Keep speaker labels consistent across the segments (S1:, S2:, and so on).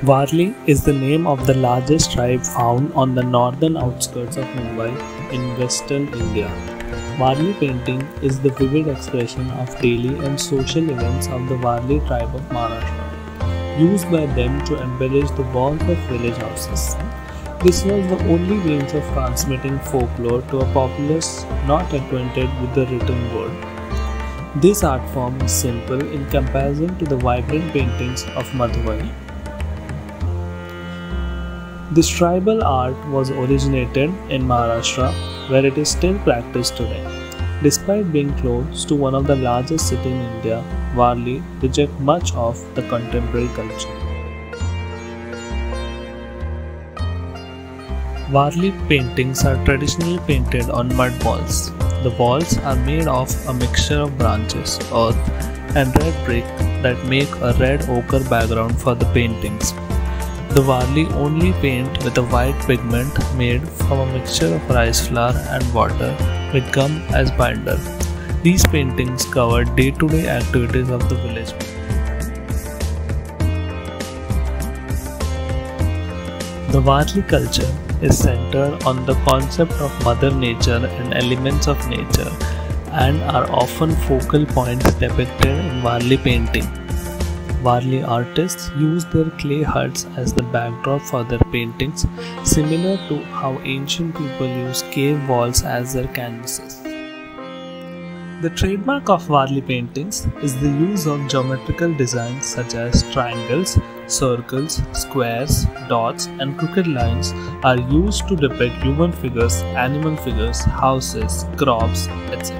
S1: Warli is the name of the largest tribe found on the northern outskirts of Mumbai in western India. Warli painting is the vivid expression of daily and social events of the Warli tribe of Maharashtra, used by them to embellish the walls of village houses. This was the only means of transmitting folklore to a populace not acquainted with the written word. This art form is simple in comparison to the vibrant paintings of Madhubani. This tribal art was originated in Maharashtra, where it is still practiced today. Despite being close to one of the largest cities in India, Warli rejects much of the contemporary culture. Warli paintings are traditionally painted on mud walls. The walls are made of a mixture of branches, earth, and red brick that make a red ochre background for the paintings. The Warli only paint with a white pigment made from a mixture of rice flour and water with gum as binder. These paintings cover day-to-day activities of the village. The Warli culture is centered on the concept of Mother Nature and elements of nature, and are often focal points depicted in Warli painting. Warli artists use their clay huts as the backdrop for their paintings, similar to how ancient people used cave walls as their canvases. The trademark of Warli paintings is the use of geometrical designs such as triangles, circles, squares, dots, and crooked lines are used to depict human figures, animal figures, houses, crops, etc.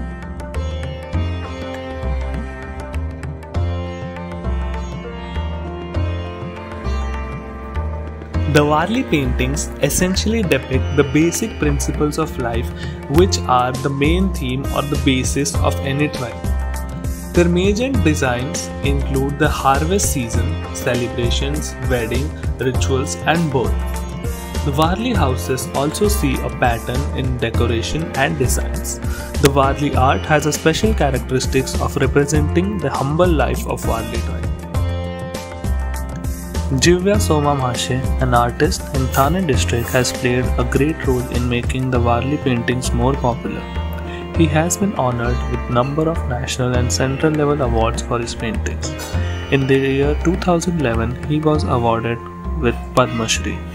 S1: The Warli paintings essentially depict the basic principles of life, which are the main theme or the basis of any tribe. Their major designs include the harvest season, celebrations, wedding, rituals, and birth. The Warli houses also see a pattern in decoration and designs. The Warli art has a special characteristics of representing the humble life of Warli tribe. Jivya Soma Mhashe, an artist in Thane district, has played a great role in making the Warli paintings more popular. He has been honored with number of national and central level awards for his paintings. In the year 2011, he was awarded with Padma Shri.